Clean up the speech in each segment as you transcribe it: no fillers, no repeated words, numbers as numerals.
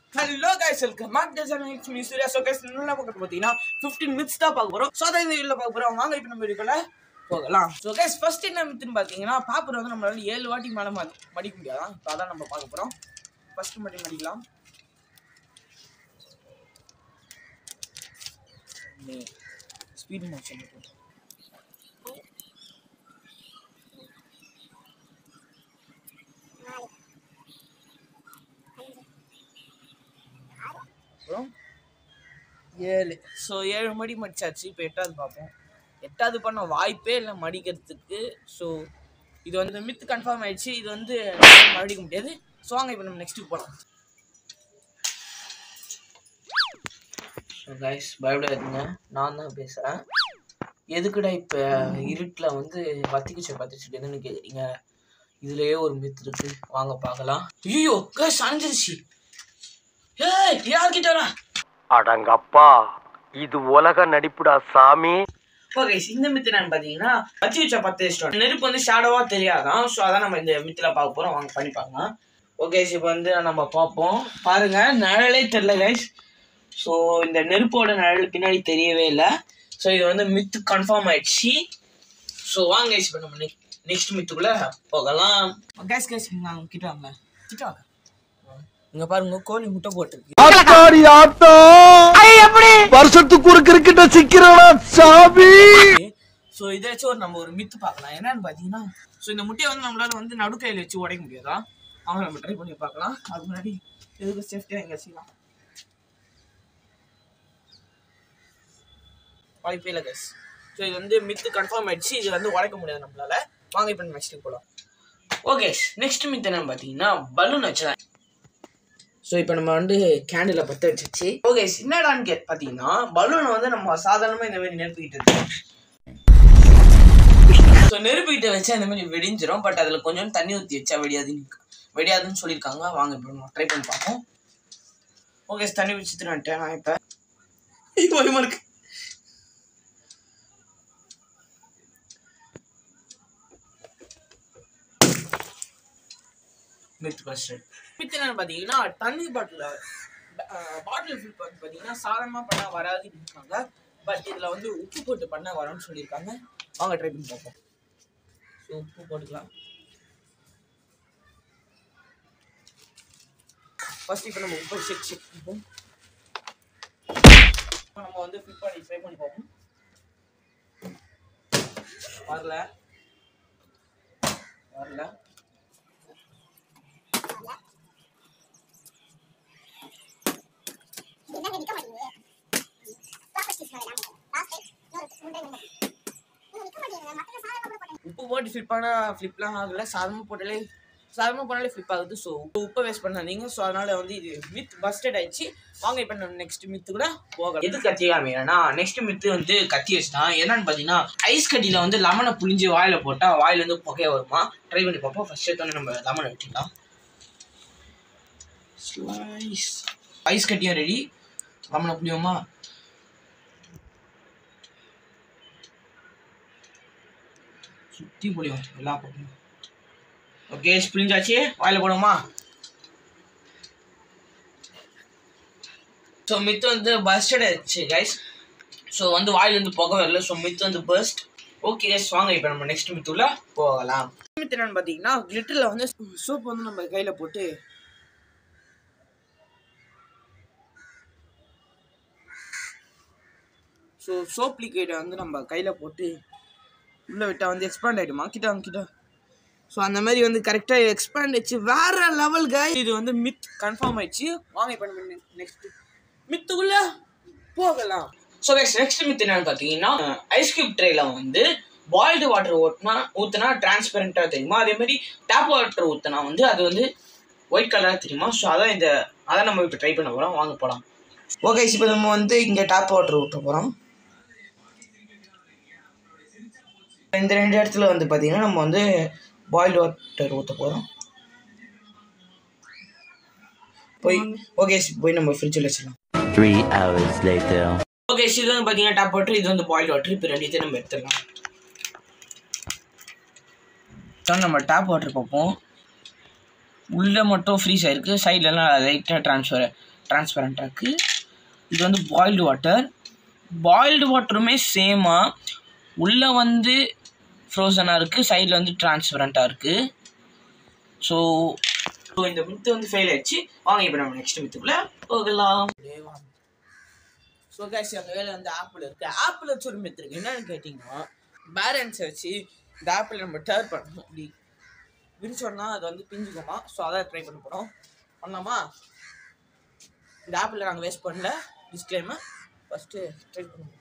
Hello guys, welcome back to IMS-FAMILY suriya. So guys, என்ன பார்க்க போறீங்கன்னா 15 மினிட்ஸ் தான் பார்க்க போறோம். சோ அத இந்த வீடியோல பார்க்க போறோம். வாங்க இப்போ நம்ம வீடியோக்குள்ள போகலாம். சோ guys, ஃபர்ஸ்ட் என்ன மித்னு பாத்தீங்கன்னா பாப்பர் வந்து நம்மளால 7 வாட்டி மேல மடிக்க முடியாதான். சோ அத நம்ம பார்க்க போறோம். ஃபர்ஸ்ட் மடிக்கலாம். ஸ்பீட் மோஷன் ஏழு. ஸோ 7 மடி மடிச்சாச்சு. இப்போ 8வது பார்ப்போம். 8வது பண்ண வாய்ப்பே இல்லை மடிக்கிறதுக்கு. ஸோ இது வந்து மித்து கன்ஃபார்ம் ஆயிடுச்சு. இது வந்து மடிக்க முடியாது. ஸோ வாங்க இப்போ நம்ம நெக்ஸ்ட்டுக்கு போகலாம். ஸோ கைஸ் பயப்படாதுங்க, நான் தான் பேசுகிறேன். எதுக்குடா இப்போ இருட்டில் வந்து பற்றிச்சுட்டு எதுன்னு கேட்குறீங்க. இதுலேயே ஒரு மித்து இருக்கு, வாங்க பார்க்கலாம். ஐயோ கைஸ் அணைஞ்சிருச்சு. ஏய் யார்கிட்ட அடங்கப்பா, இது உலக நடிப்புடா சாமி. ஓகே, இந்த மித்து நான் பாத்தீங்கன்னா வச்சு வச்சா 10 இஷ்டம். நெருப்பு வந்து ஷேடோவா தெரியாதான். ஸோ அதான் நம்ம இந்த மித்துல பார்க்க போறோம். வாங்க பண்ணி பார்க்கலாம். ஓகே, இப்போ வந்து நம்ம பார்ப்போம். பாருங்க, நிழலே தெரியல கைஸ். ஸோ இந்த நெருப்போட நிழல் பின்னாடி தெரியவே இல்லை. ஸோ இது வந்து மித்து கன்ஃபார்ம் ஆயிடுச்சு. ஸோ வாங்க கைஸ், இப்போ நம்ம நெக்ஸ்ட் மித்துக்குள்ள போகலாம். கைஸ் கிட்ட வாங்க, கிட்ட வாங்க. இங்க பாருங்க, கோழி முட்டை போட்டுருக்கு. வருஷத்துக்கு ஒரு கிரிக்கெட்ட சிக்கிறோம் சாமி. ஸோ இதை வச்சு நம்ம ஒரு மித்து பார்க்கலாம். என்னன்னு பாத்தீங்கன்னா, ஸோ இந்த முட்டையை வந்து நம்மளால வந்து நடுக்கையில வச்சு உடைக்க முடியாதா? அவங்க நம்ம ட்ரை பண்ணி பார்க்கலாம். அதுக்கு முன்னாடி எதுக்கு சேஃப்டியா எங்க வச்சுக்கலாம். வாய்ப்பே இல்லை கைஸ். ஸோ இது வந்து மித்து கன்ஃபார்ம் ஆயிடுச்சு. இது வந்து உடைக்க முடியாது நம்மளால. வாங்க இப்போ நெக்ஸ்ட் போகலாம். ஓகே, நெக்ஸ்ட் மித்து என்னன்னு பாத்தீங்கன்னா பலூன் வச்சுதான். ஸோ இப்போ நம்ம வந்து கேண்டில் பற்ற வச்சிச்சு. ஓகே, என்னடான்னு பார்த்தீங்கன்னா பலூனை வந்து நம்ம சாதாரணமாக இந்த மாதிரி நெருப்பிக்கிட்டு இருக்கோம். ஸோ நெருப்பிக்கிட்ட வச்சா இந்த மாதிரி வெடிஞ்சிடும். பட் அதில் கொஞ்சம் தண்ணி ஊற்றி வச்சா வெடியாதுன்னு சொல்லியிருக்காங்க. வாங்க இப்போ நம்ம ட்ரை பண்ணி பார்ப்போம். ஓகே, தண்ணி வச்சுட்டு நான் இப்போ இருக்கு. மித்து ஃபர்ஸ்ட் மித்து என்னன்னு பார்த்தீங்கன்னா தண்ணி பாட்டில் ஃபில் பண்ணி பார்த்தீங்கன்னா சாதாரணமாக பண்ணால் வராதுன்னு இருக்காங்க. பட் இதில் வந்து உப்பு போட்டு பண்ணால் வரும்னு சொல்லியிருக்காங்க. வாங்க ட்ரை பண்ணி பார்ப்போம். ஸோ உப்பு போட்டுக்கலாம். ஃபர்ஸ்ட் இப்போ நம்ம உப்பு செக் பண்ணுவோம். நம்ம வந்து ஃபில் பண்ணி ட்ரை பண்ணி பார்ப்போம். வரல. உப்பு போட்டு ஃபிளிப்லாம் ஆகல. சாதமாக போட்டாலே ஃபிளிப் ஆகுது. ஸோ உப்பை வேஸ்ட் பண்ணாதீங்க. ஸோ அதனால வந்து இது மித் பஸ்டட் ஆயிடுச்சு. வாங்க இப்போ நம்ம நெக்ஸ்ட் மித்து கூட போகலாம். எது கத்தி காமினா நெக்ஸ்ட் மித்து வந்து கத்தி வச்சுதான். என்னன்னு பார்த்தீங்கன்னா ஐஸ் கட்டியில் வந்து லெமனை புளிஞ்சு வாயில் போட்டால் வாயில் வந்து புகைய வருமா. ட்ரை பண்ணி பார்ப்போம். ஃபர்ஸ்ட் எடுத்தோன்னே நம்ம லெமனை வெட்டிடலாம். ஸ்லைஸ் ஐஸ் கட்டியும் ரெடி. லெமனை புளியுமா? சுற்றி புளியும் எல்லா பக்கமும். ஓகே, புளிஞ்சாச்சு. வாயில போடுமா? ஸோ மித்து வந்து பஸ்டட் ஆயிடுச்சு கைஸ். ஸோ வந்து வாயில் வந்து புகை வரல. ஸோ மித்து வந்து பஸ்ட். ஓகே கைஸ், வாங்க இப்போ நம்ம நெக்ஸ்ட் மித்துள்ள போகலாம். மித்து என்னன்னு பார்த்தீங்கன்னா கிளிட்டரில் வந்து சோப் வந்து நம்ம கையில் போட்டு ஸோ சோப் லிக்விடை வந்து நம்ம கையில் போட்டு உள்ளே விட்டால் வந்து எக்ஸ்பேண்ட் ஆகிடுமா? கிட்ட. ஸோ அந்த மாதிரி வந்து கரெக்டாக எக்ஸ்பேண்ட் ஆயிடுச்சு. வேற லெவல் கைஸ். இது வந்து மித் கன்ஃபார்ம் ஆயிடுச்சு. வாங்க இப்போ நம்ம நெக்ஸ்ட் மித்துக்குள்ள போகலாம். ஸோ கைஸ், நெக்ஸ்ட் மித் என்னன்னு பார்த்தீங்கன்னா ஐஸ் கியூப் ட்ரேல வந்து பாயில்டு வாட்டர் ஊற்றினா டிரான்ஸ்பரண்டாக தெரியுமா. அதே மாதிரி டேப் வாட்டர் ஊற்றினா வந்து அது வந்து ஒயிட் கலராக தெரியுமா. ஸோ அதான் நம்ம இப்போ ட்ரை பண்ண போகிறோம். வாங்க போகலாம். ஓகே, இப்போ நம்ம வந்து இங்கே டேப் வாட்டர் ஊற்ற போகிறோம். இந்த 2 இடத்துல வந்து பார்த்தீங்கன்னா நம்ம வந்து பாயில்டு வாட்டர் ஊற்ற போகிறோம். போய் நம்ம ஃப்ரிட்ஜில் வச்சிடலாம். 3 hours later. ஓகே, இது வந்து பார்த்தீங்கன்னா டேப் வாட்டர், இது வந்து பாயில்டு வாட்டர். இப்போ ரெண்டுத்தையும் நம்ம எடுத்துடலாம். நம்ம டேப் வாட்டர் பார்ப்போம். உள்ளே மட்டும் ஃப்ரீஸ் ஆயிருக்கு, சைட்லலாம் லைட்டாக டிரான்ஸ்பரண்டாக இருக்குது. இது வந்து பாயில்டு வாட்டர். பாயில்டு வாட்டருமே சேமாக உள்ளே வந்து ஃப்ரோசனாக இருக்குது, சைடில் வந்து டிரான்ஸ்பரண்ட்டாக இருக்குது. ஸோ இந்த மித்து வந்து ஃபெயில் ஆயிடுச்சு. வாங்க இப்போ நம்ம நெக்ஸ்ட் மித்துக்குள்ளே போகலாம். ஸோ கைஸ் எங்கள் வேலை வந்து ஆப்பிள் இருக்குது. ஆப்பிள் வச்சு ஒரு மித்து இருக்குது. என்னென்னு கேட்டிங்கன்னா பேரண்ட்ஸை வச்சு இந்த ஆப்பிள் நம்ம டேர் பண்ணணும். இப்படி விரிச்சோன்னா அது வந்து பிஞ்சுக்குமா. ஸோ அதான் ட்ரை பண்ண போகிறோம். பண்ணலாமா? இந்த ஆப்பிளை நாங்கள் வேஸ்ட் பண்ணல. டிஸ்க்ளைமர் ஃபஸ்ட்டு ட்ரை பண்ணுவோம்.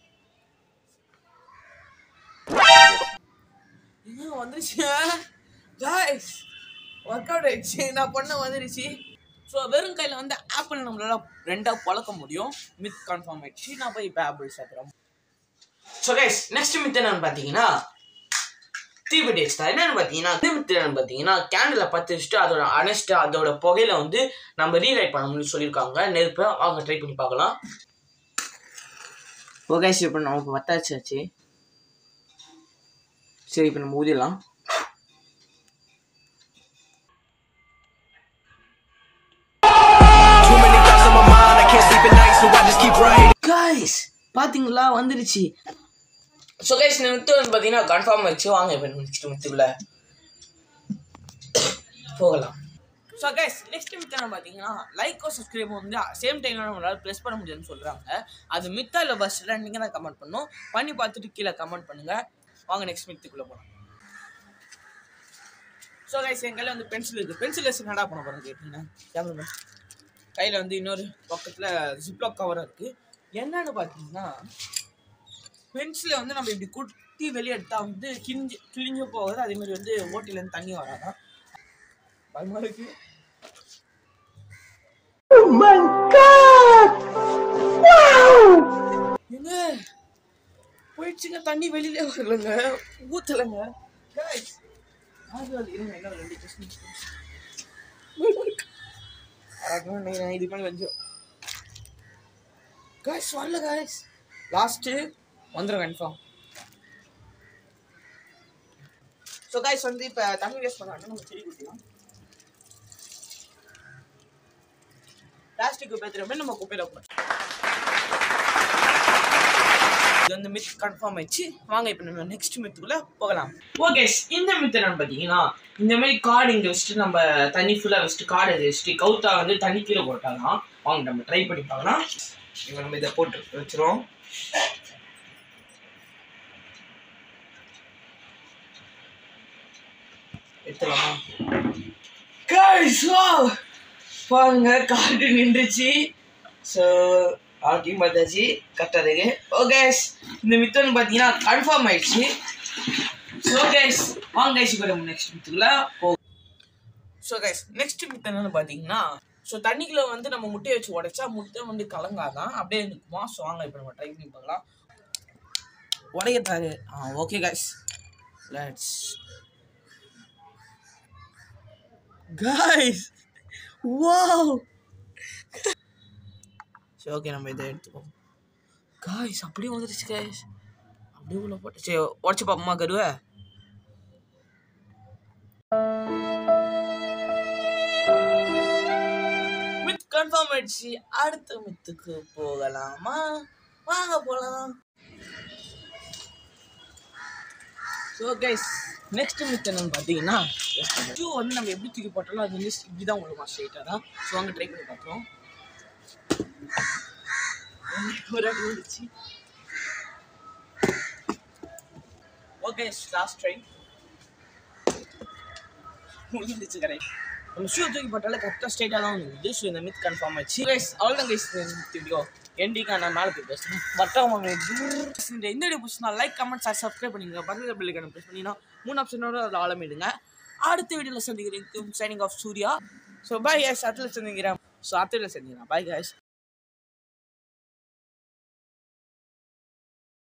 என்ன வந்துருச்சு கைஸ், ஒர்க் அவுட் ஆயிடுச்சு. நான் பண்ண வந்துருச்சு. ஸோ வெறும் கையில் வந்து ஆப்பிள் நம்மளால 2 பழக்க முடியும். மித் கன்ஃபார்ம் ஆயிடுச்சு. நான் போய் இப்போ ஆப்பிள் சாப்பிட்றோம். ஸோ கைஸ் நெக்ஸ்ட் மித் என்னன்னு பார்த்தீங்கன்னா தீப டேஸ்ட் தான். என்னென்னு பார்த்தீங்கன்னா மித் என்னன்னு பார்த்தீங்கன்னா கேண்டில் பற்ற வச்சுட்டு அதோட அனஸ்ட்டு அதோட புகையில வந்து நம்ம ரீரைட் பண்ணணும்னு சொல்லியிருக்காங்க. நெருப்பை அவங்க ட்ரை பண்ணி பார்க்கலாம். ஓகே இப்போ நமக்கு பத்தாச்சு. சரி இப்போ நம்ம ஊதிடலாம். கைஸ் பாத்தீங்களா வந்துருச்சு. ஸோ கைஸ் மித்து வந்து பார்த்தீங்கன்னா கன்ஃபார்ம் ஆயிடுச்சு. வாங்க இப்போ நெக்ஸ்ட் மித்துக்குள்ள போகலாம். ஸோ கைஸ் நெக்ஸ்ட் மித்து என்ன பார்த்தீங்கன்னா லைக்கோ சப்ஸ்கிரைப் வந்து சேம் டைமில் நம்மளால் ப்ரெஸ் பண்ண முடியுதுன்னு சொல்கிறாங்க. அது மித்தா இல்லை பஸ்ஸில் நீங்கள் தான் கமெண்ட் பண்ணணும். பண்ணி பார்த்துட்டு கீழே கமெண்ட் பண்ணுங்கள். வாங்க நெக்ஸ்ட் மித்துக்குள்ளே போகலாம். ஸோ கைஸ் என் கையில் வந்து பென்சில் இருக்குது. பென்சில் வச்சு என்னடா பண்ண போகிறேன் கேட்டிங்கன்னா கேமரா கையில் வந்து இன்னொரு பக்கத்தில் ஜிப்லாக் கவராக இருக்குது. என்னன்னு பார்த்தீங்கன்னா பென்சிலை வந்து நம்ம இப்படி குட்டி வெளியே எடுத்தால் வந்து கிழிஞ்சு போகுது. அதேமாதிரி வந்து ஓட்டிலேருந்து தண்ணி வராதான் பயமாக இருக்கு. எங்க போயிடுச்சுங்க, தண்ணி வெளியிலே வரலங்க, ஊற்றலைங்க. இது பண்ணி வச்சோம் கைஸ், வரல கைஸ். லாஸ்ட்டு வந்துடும் கன்ஃபார்ம். ஸோ கைஸ் வந்து இப்போ தண்ணி வேஸ்ட் பண்ணாங்கன்னா நம்ம செடி குடிக்கலாம். பிளாஸ்டிக் குப்பை திரும்ப நம்ம குப்பையில் போகிறோம். இது வந்து மித் கன்ஃபார்ம் ஆயிடுச்சு. வாங்க இப்போ நம்ம நெக்ஸ்ட் மித்துக்குள்ளே போகலாம். ஓகே இந்த மித்து என்னன்னு பார்த்தீங்கன்னா இந்த மாதிரி கார்டு இங்கே வச்சுட்டு நம்ம தண்ணி ஃபுல்லாக வச்சுட்டு கார்டு வச்சுட்டு கவுத்தா வந்து தண்ணி கீழே போட்டாலாம். வாங்க நம்ம ட்ரை பண்ணி பார்க்கலாம். இப்போ நம்ம இதை போட்டு வச்சுருவோம். எடுத்துலாமா கைஸ்? பாருங்க கார்டு நின்றுச்சு. ஸோ ஆட்டியும் பார்த்தாச்சு, கரெக்டாக இருக்கு. ஓகே இந்த மித்தன்னு பார்த்தீங்கன்னா கன்ஃபார்ம் ஆயிடுச்சு. ஸோ கைஸ் வாங்க கைஸ் இப்போ நம்ம நெக்ஸ்ட் மித்துக்குள்ள போகும். ஸோ கைஸ் நெக்ஸ்ட் மித்து என்னன்னு பார்த்தீங்கன்னா ஸோ தண்ணிக்குள்ள வந்து நம்ம முட்டையை வச்சு உடைச்சா முட்டை வந்து கலங்காதான், அப்படியே இருக்குமா. ஸோ வாங்க இப்போ நம்ம ட்ரை பண்ணி பார்க்கலாம். உடையத்தாரு. Okay guys let's guys. Wow. சரி ஓகே நம்ம இதை எடுத்துப்போம். கைஸ் அப்படியே வந்துருச்சு கைஸ், அப்படியே உள்ள போட்டு. சரி உடச்சு பார்ப்போமா கருவை. மித் கன்ஃபார்ம் ஆயிடுச்சு. அடுத்த மித்துக்கு போகலாமா? வாங்க போகலாம். ஸோ கைஸ் நெக்ஸ்ட் மித் என்னன்னு பார்த்தீங்கன்னா ஷூ வந்து நம்ம எப்படி தூக்கி போட்டாலும் அது வந்து இப்படி தான் விழுமா, ஸ்ட்ரைட்டாக தான். ஸோ அங்கே ட்ரை பண்ணி பார்க்குறோம். ஒரு அடி வந்துச்சு. ஓகே லாஸ்ட் ட்ரை முடிஞ்சிச்சு. கரெக்ட் நம்ம ஷூ தூக்கி போட்டாலே கரெக்டாக ஸ்ட்ரைட்டாக தான் வந்துருது. ஸோ இந்த மித் கன்ஃபார்ம் ஆச்சு கைஸ். அவ்வளோதான் கைஸ் வீடியோ எண்டிக்கா. நான் மேலே போய் பேசுகிறேன். இந்த வீடியோ பிடிச்சினா லைக் கமெண்ட் சப்ஸ்கிரைப் பண்ணிடுங்க. பக்கத்தில் பெல் ஐகானை ப்ரெஸ் பண்ணினா 3 ஆப்ஷனோட அதில் ஆளமிடுங்க. அடுத்த வீடியோவில் சந்திக்கிறேன். Signing off Surya. So bye guys. அடுத்த சந்திக்கிறேன். Bye guys.